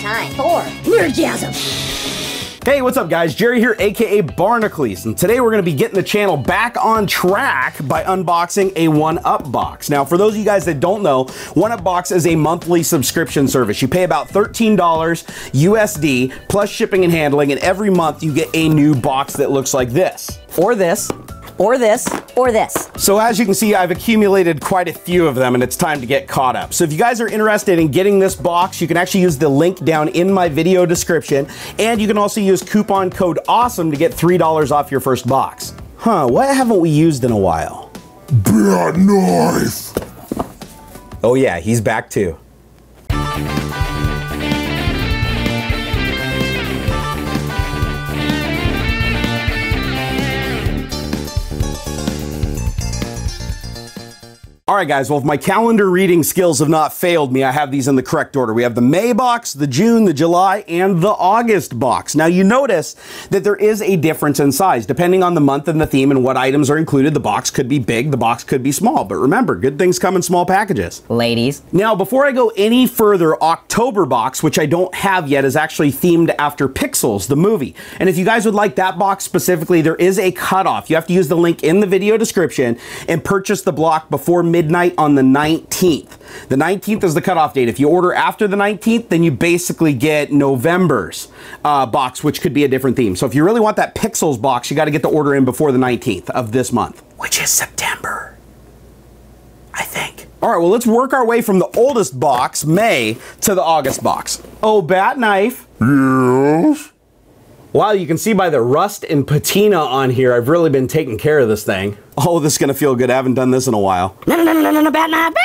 time for Nerdgasm. Hey, what's up guys? Jerry here, aka Barnacules, and today we're going to be getting the channel back on track by unboxing a 1UP box. Now, for those of you guys that don't know, 1UP box is a monthly subscription service. You pay about $13 USD plus shipping and handling, and every month you get a new box that looks like this. Or this. Or this, or this. So as you can see, I've accumulated quite a few of them and it's time to get caught up. So if you guys are interested in getting this box, you can actually use the link down in my video description, and you can also use coupon code AWESOME to get $3 off your first box. Huh, what haven't we used in a while? That knife! Oh yeah, he's back too. All right, guys, well, if my calendar reading skills have not failed me, I have these in the correct order. We have the May box, the June, the July, and the August box. Now, you notice that there is a difference in size. Depending on the month and the theme and what items are included, the box could be big, the box could be small. But remember, good things come in small packages. Ladies. Now, before I go any further, October box, which I don't have yet, is actually themed after Pixels, the movie. And if you guys would like that box specifically, there is a cutoff. You have to use the link in the video description and purchase the block before midnight on the 19th. The 19th is the cutoff date. If you order after the 19th, then you basically get November's box, which could be a different theme. So if you really want that Pixels box, you got to get the order in before the 19th of this month, which is September, I think. All right, well, let's work our way from the oldest box, May, to the August box. Oh, bat knife. Yes? Wow, you can see by the rust and patina on here, I've really been taking care of this thing. Oh, this is gonna feel good. I haven't done this in a while. No, bat knife, bat knife.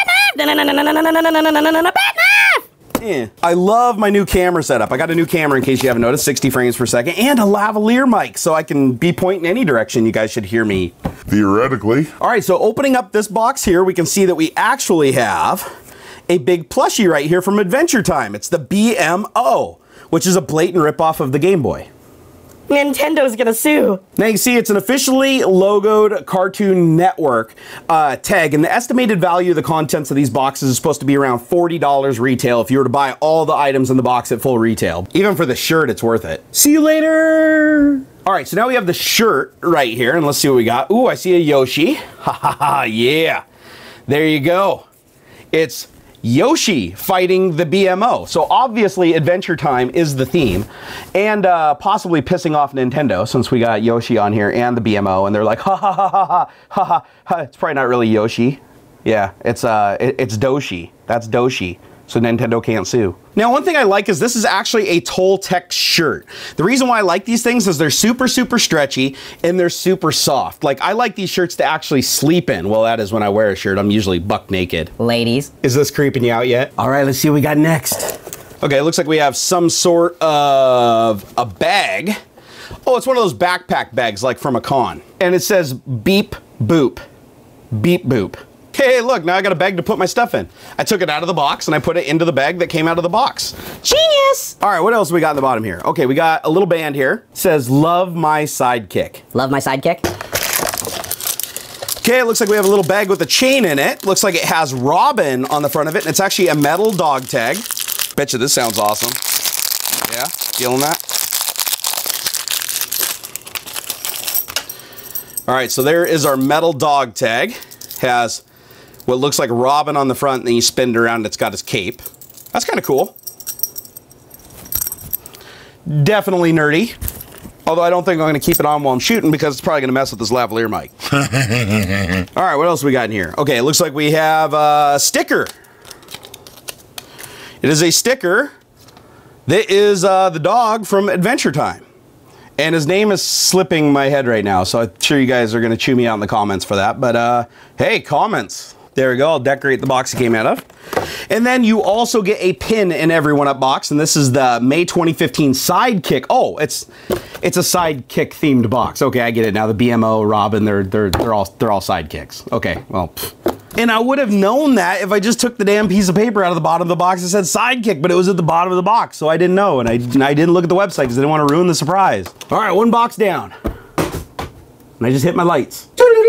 Bat knife. Yeah. I love my new camera setup. I got a new camera, in case you haven't noticed, 60 frames per second, and a lavalier mic, so I can be pointing any direction. You guys should hear me. Theoretically. All right, so opening up this box here, we can see that we actually have a big plushie right here from Adventure Time. It's the BMO, which is a blatant ripoff of the Game Boy. Nintendo's gonna sue. Now you see it's an officially logoed Cartoon Network tag, and the estimated value of the contents of these boxes is supposed to be around $40 retail if you were to buy all the items in the box at full retail. Even for the shirt, it's worth it. See you later! All right, so now we have the shirt right here, and let's see what we got. Ooh, I see a Yoshi. Ha ha ha, yeah. There you go. It's Yoshi fighting the BMO. So obviously Adventure Time is the theme, and possibly pissing off Nintendo since we got Yoshi on here and the BMO, and they're like, ha ha ha ha ha ha ha ha. It's probably not really Yoshi. Yeah, it's Doshi. That's Doshi. So Nintendo can't sue. Now, one thing I like is this is actually a Toltec shirt. The reason why I like these things is they're super, super stretchy and they're super soft. Like, I like these shirts to actually sleep in. Well, that is when I wear a shirt. I'm usually buck naked. Ladies. Is this creeping you out yet? All right, let's see what we got next. Okay, it looks like we have some sort of a bag. Oh, it's one of those backpack bags like from a con. And it says beep boop. Beep boop. Hey, look, now I got a bag to put my stuff in. I took it out of the box and I put it into the bag that came out of the box. Genius! All right, what else we got in the bottom here? Okay, we got a little band here. It says, love my sidekick. Love my sidekick? Okay, it looks like we have a little bag with a chain in it. Looks like it has Robin on the front of it, and it's actually a metal dog tag. Bet you this sounds awesome. Yeah, feeling that? All right, so there is our metal dog tag. Has what looks like Robin on the front, and then you spin it around, and it's got his cape. That's kind of cool. Definitely nerdy. Although I don't think I'm going to keep it on while I'm shooting because it's probably going to mess with this lavalier mic. All right, what else we got in here? Okay, it looks like we have a sticker. It is a sticker that is the dog from Adventure Time. And his name is slipping my head right now, so I'm sure you guys are going to chew me out in the comments for that. But hey, comments. There we go. I'll decorate the box it came out of. And then you also get a pin in every 1UP box, and this is the May 2015 Sidekick. Oh, it's a Sidekick themed box. Okay, I get it now. The BMO, Robin, they're all sidekicks. Okay, well. And I would have known that if I just took the damn piece of paper out of the bottom of the box that said Sidekick, but it was at the bottom of the box, so I didn't know, and I didn't look at the website because I didn't want to ruin the surprise. All right, one box down. And I just hit my lights.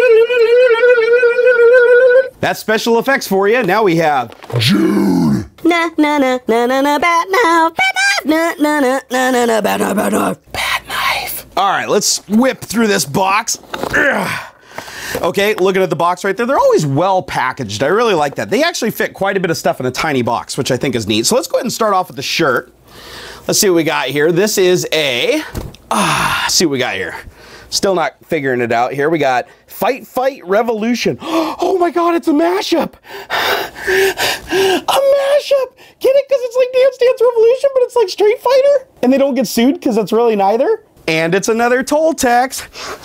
That's special effects for you. Now we have June. Na na na na na na bat now, bat now. knife. Bad knife. Bad knife. All right, let's whip through this box. Ugh. Okay, looking at the box right there, they're always well packaged. I really like that. They actually fit quite a bit of stuff in a tiny box, which I think is neat. So let's go ahead and start off with the shirt. Let's see what we got here. This is a, see what we got here. Still not figuring it out here. We got Fight Fight Revolution. Oh my God, it's a mashup. A mashup. Get it? Because it's like Dance Dance Revolution, but it's like Street Fighter. And they don't get sued because it's really neither. And it's another toll tax.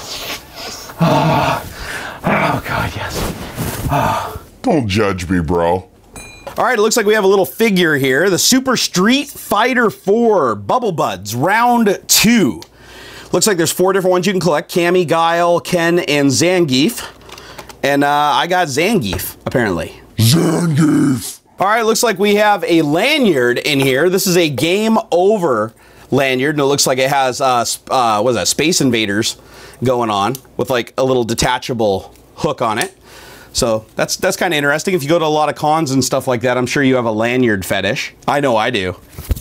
Oh God, yes. Don't judge me, bro. All right, it looks like we have a little figure here. The Super Street Fighter 4 Bubble Buds, round 2. Looks like there's 4 different ones you can collect. Cammy, Guile, Ken, and Zangief. And I got Zangief, apparently. Zangief. All right, looks like we have a lanyard in here. This is a Game Over lanyard, and it looks like it has, what is that, Space Invaders going on with like a little detachable hook on it. So that's kind of interesting. If you go to a lot of cons and stuff like that, I'm sure you have a lanyard fetish. I know I do.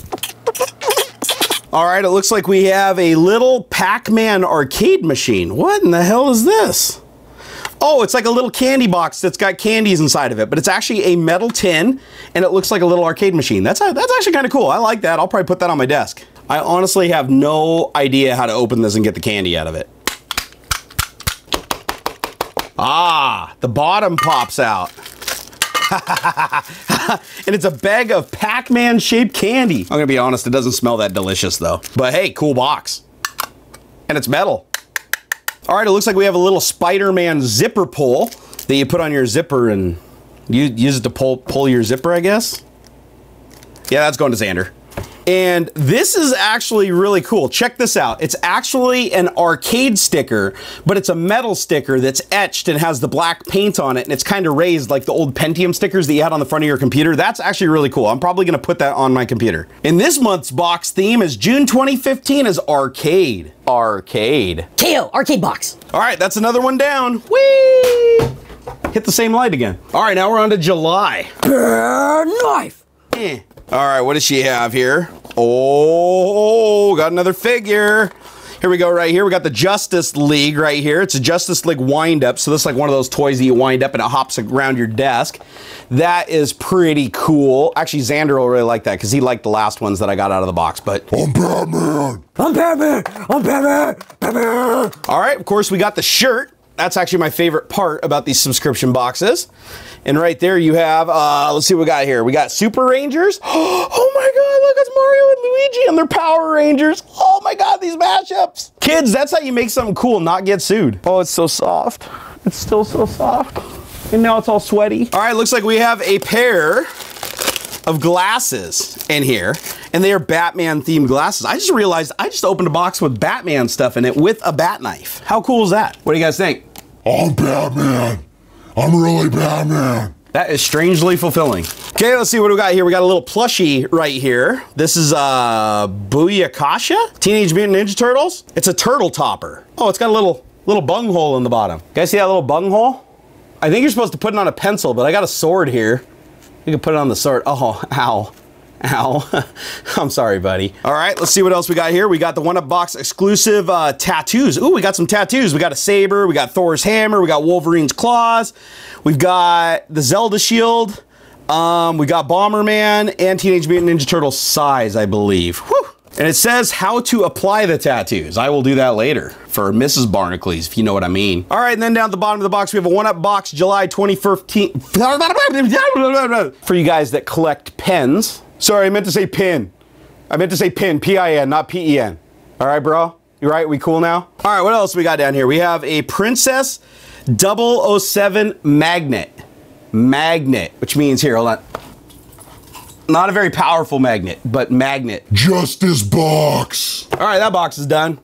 All right, it looks like we have a little Pac-Man arcade machine. What in the hell is this? Oh, it's like a little candy box that's got candies inside of it, but it's actually a metal tin, and it looks like a little arcade machine. That's actually kind of cool. I like that. I'll probably put that on my desk. I honestly have no idea how to open this and get the candy out of it. Ah, the bottom pops out. And it's a bag of Pac-Man shaped candy. I'm gonna be honest, it doesn't smell that delicious though. But hey, cool box. And it's metal. All right, it looks like we have a little Spider-Man zipper pull that you put on your zipper and you use it to pull your zipper, I guess. Yeah, that's going to Xander. And this is actually really cool. Check this out. It's actually an arcade sticker, but it's a metal sticker that's etched and has the black paint on it, and it's kind of raised like the old Pentium stickers that you had on the front of your computer. That's actually really cool. I'm probably gonna put that on my computer. And this month's box theme is June 2015 is arcade. Arcade. KO, arcade box. All right, that's another one down. Whee! Hit the same light again. All right, now we're on to July. Bad knife. All right, what does she have here? Oh, got another figure. Here we go right here. We got the Justice League right here. It's a Justice League wind-up. So this is like one of those toys that you wind up and it hops around your desk. That is pretty cool. Actually, Xander will really like that because he liked the last ones that I got out of the box. But I'm Batman. I'm Batman. I'm Batman. Batman. all right, of course, we got the shirt. That's actually my favorite part about these subscription boxes. And right there you have, let's see what we got here. We got Super Rangers. Oh my God, look, it's Mario and Luigi and they're Power Rangers. Oh my God, these mashups. Kids, that's how you make something cool and not get sued. Oh, it's so soft. It's still so soft. And now it's all sweaty. All right, looks like we have a pair of glasses in here, and they are Batman themed glasses. I just realized I just opened a box with Batman stuff in it with a bat knife. How cool is that? What do you guys think? I'm Batman. I'm really Batman. That is strangely fulfilling. Okay, let's see what we got here. We got a little plushie right here. This is Booyakasha? Teenage Mutant Ninja Turtles? It's a turtle topper. Oh, it's got a little bung hole in the bottom. Guys see that little bung hole? I think you're supposed to put it on a pencil, but I got a sword here. You can put it on the sword. Oh, ow. Ow. I'm sorry, buddy. All right, let's see what else we got here. We got the 1UPBOX exclusive tattoos. Ooh, we got some tattoos. We got a saber, we got Thor's hammer, we got Wolverine's claws, we've got the Zelda shield, we got Bomberman, and Teenage Mutant Ninja Turtles size, I believe. Whew. And it says how to apply the tattoos. I will do that later for Mrs. Barnacules, if you know what I mean. All right, and then down at the bottom of the box, we have a 1UPBOX July 2015. For you guys that collect pens. Sorry, I meant to say pin. I meant to say pin, P-I-N, not P-E-N. All right, bro? You right? We cool now? All right, what else we got down here? We have a Princess 007 magnet. Magnet, which means, here, hold on. Not a very powerful magnet, but magnet. Justice box. All right, that box is done.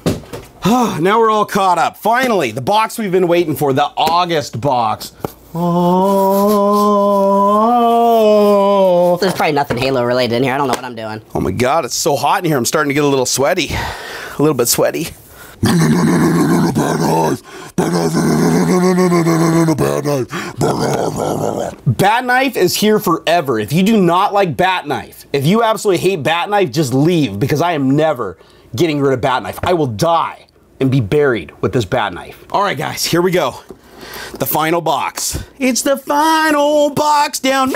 Now we're all caught up. Finally, the box we've been waiting for, the August box. Oh. There's probably nothing Halo related in here. I don't know what I'm doing. Oh my God, it's so hot in here. I'm starting to get a little sweaty. A little bit sweaty. No, no, no, no, no, no, no, no, bad knife. Bad knife. No, no, no, no, no, no, no, no, no, no, bad knife. Bad knife. Bat Knife is here forever. If you do not like Bat Knife, if you absolutely hate Bat Knife, just leave, because I am never getting rid of Bat Knife. I will die and be buried with this Bat Knife. All right, guys, here we go. The final box. It's the final box down.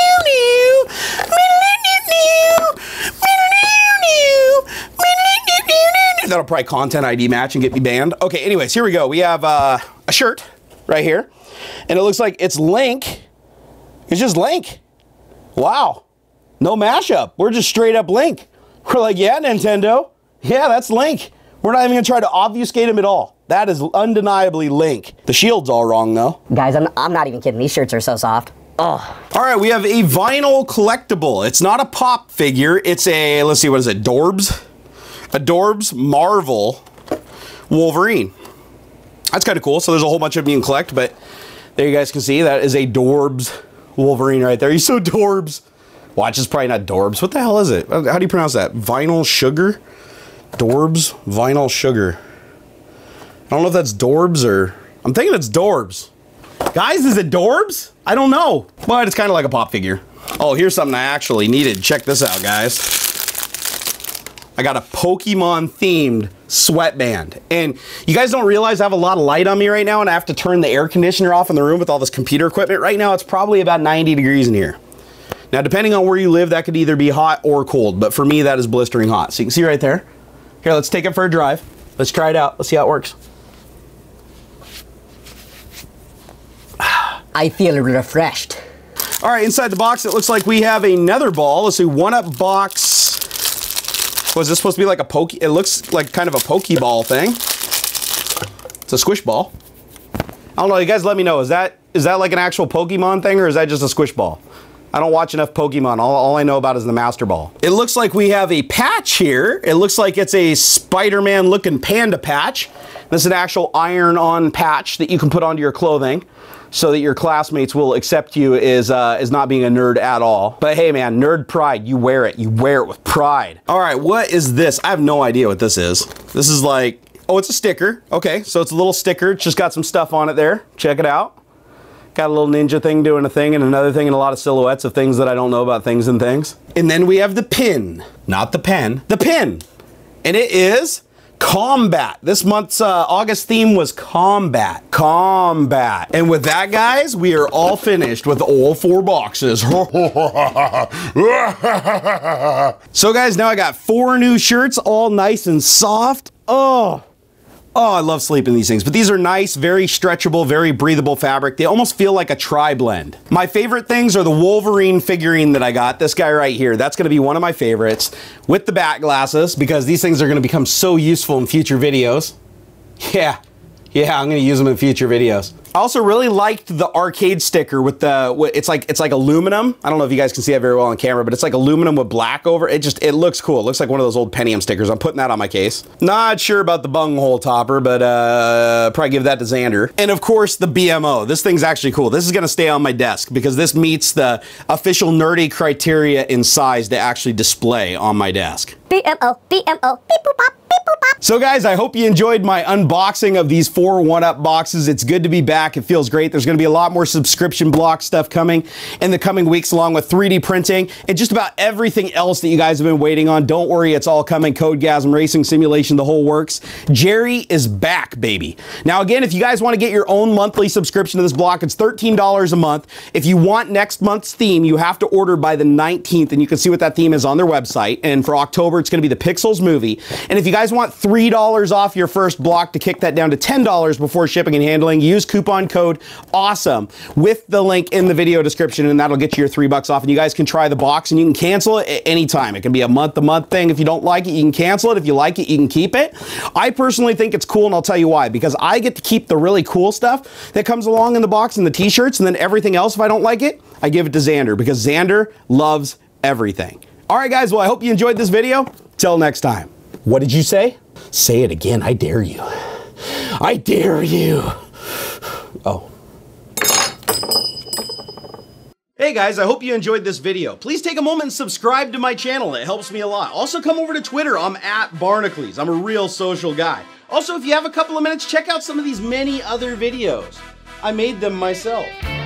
That'll probably content ID match and get me banned. Okay, anyways, here we go. We have a shirt right here, and it looks like it's Link. It's just Link. Wow. No mashup. We're just straight up Link. We're like, yeah, Nintendo. Yeah, that's Link. We're not even gonna try to obfuscate him at all. That is undeniably Link. The shield's all wrong though. Guys, I'm not even kidding. These shirts are so soft. Oh. All right, we have a vinyl collectible. It's not a pop figure. It's a, let's see, what is it? Dorbs? A Dorbs Marvel Wolverine. That's kind of cool. So there's a whole bunch of them you can collect, but there you guys can see that is a Dorbs Wolverine right there. He's so Dorbs. Watch, it's probably not Dorbs. What the hell is it? How do you pronounce that? Vinyl Sugar? Dorbs Vinyl Sugar. I don't know if that's Dorbs or... I'm thinking it's Dorbs. Guys, is it Dorbs? I don't know. But it's kind of like a pop figure. Oh, here's something I actually needed. Check this out, guys. I got a Pokemon-themed sweatband. And you guys don't realize I have a lot of light on me right now, and I have to turn the air conditioner off in the room with all this computer equipment. Right now, it's probably about 90 degrees in here. Now, depending on where you live, that could either be hot or cold. But for me, that is blistering hot. So you can see right there. Here, let's take it for a drive. Let's try it out. Let's see how it works. I feel refreshed. All right, inside the box, it looks like we have another ball. Let's see, 1UPBOX. Was this supposed to be like a poke? It looks like kind of a Pokeball thing. It's a squish ball. I don't know, you guys let me know. Is that like an actual Pokemon thing, or is that just a squish ball? I don't watch enough Pokemon. All I know about is the Master Ball. It looks like we have a patch here. It looks like it's a Spider-Man looking panda patch. This is an actual iron-on patch that you can put onto your clothing so that your classmates will accept you as not being a nerd at all. But hey man, nerd pride, you wear it. You wear it with pride. All right, what is this? I have no idea what this is. This is like, oh, it's a sticker. Okay, so it's a little sticker. It's just got some stuff on it there. Check it out. Got a little ninja thing doing a thing and another thing and a lot of silhouettes of things that I don't know about things and things. And then we have the pin, not the pen, the pin. And it is combat. This month's August theme was combat. Combat. And with that, guys, we are all finished with all 4 boxes. So guys, now I got 4 new shirts, all nice and soft. Oh, I love sleeping in these things, but these are nice, very stretchable, very breathable fabric. They almost feel like a tri-blend. My favorite things are the Wolverine figurine that I got, this guy right here. That's gonna be one of my favorites, with the bat glasses, because these things are gonna become so useful in future videos. Yeah, I'm gonna use them in future videos. I also really liked the arcade sticker with the, it's like aluminum. I don't know if you guys can see that very well on camera, but it's like aluminum with black over it. It looks cool. It looks like one of those old Pentium stickers. I'm putting that on my case. Not sure about the bunghole topper, but probably give that to Xander. And of course the BMO. This thing's actually cool. This is gonna stay on my desk because this meets the official nerdy criteria in size to actually display on my desk. BMO, beep boop pop, beep boop pop. So guys, I hope you enjoyed my unboxing of these 4 1UP boxes. It's good to be back. It feels great. There's going to be a lot more subscription block stuff coming in the coming weeks, along with 3D printing and just about everything else that you guys have been waiting on. Don't worry, it's all coming. Nerdgasm, racing simulation, the whole works. Jerry is back, baby. Now again, if you guys want to get your own monthly subscription to this block, it's $13 a month. If you want next month's theme, you have to order by the 19th, and you can see what that theme is on their website. And for October, it's going to be the Pixels movie. And if you guys want $3 off your first block to kick that down to $10 before shipping and handling, use coupon code AWESOME with the link in the video description, and that'll get you your $3 off. And you guys can try the box, and you can cancel it at any time. It can be a month-to-month thing. If you don't like it, you can cancel it. If you like it, you can keep it. I personally think it's cool, and I'll tell you why. Because I get to keep the really cool stuff that comes along in the box and the t-shirts, and then everything else, if I don't like it, I give it to Xander, because Xander loves everything. All right, guys, well, I hope you enjoyed this video. Till next time. What did you say? Say it again. I dare you. I dare you. Oh. Hey Hey guys, I hope you enjoyed this video. Please take a moment and subscribe to my channel. It helps me a lot. Also come over to Twitter. I'm at Barnacules. I'm a real social guy. Also, if you have a couple of minutes, check out some of these many other videos. I made them myself.